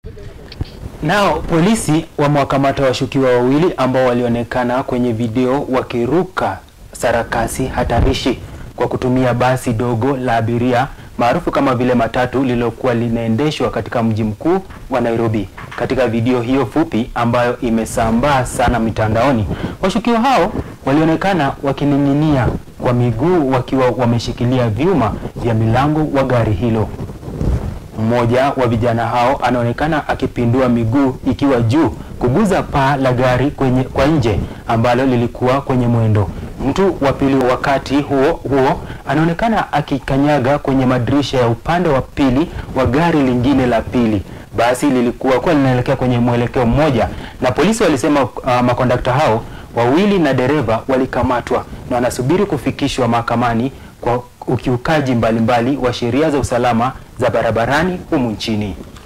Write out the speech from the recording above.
Nao polisi wamewakamata washukiwa wawili ambao walionekana kwenye video wakiruka Sarakasi Hatarishi kwa kutumia basi dogo la abiria maarufu kama vile Matatu lililokuwa linaendeshwa katika mji mkuu wa Nairobi. Katika video hiyo fupi ambayo imesambaa sana mitandaoni, washukiwa hao walionekana wakining'inia kwa miguu wakiwa wameshikilia vyuma vya milango wa gari hilo. Mmoja wa vijana hao anaonekana akipindua miguu ikiwa juu kuguza paa la gari kwa nje ambalo lilikuwa kwenye mwendo. Mtu wa pili wakati huo anaonekana akikanyaga kwenye madirisha ya upande wa pili wa gari lingine la pili. Basi lilikuwa linaelekea kwenye mwelekeo mmoja, na polisi walisema makondakta hao wawili na dereva walikamatwa na wanasubiri kufikishwa mahakamani kwa ukiukaji mbalimbali wa sheria za usalama za barabarani humu nchini.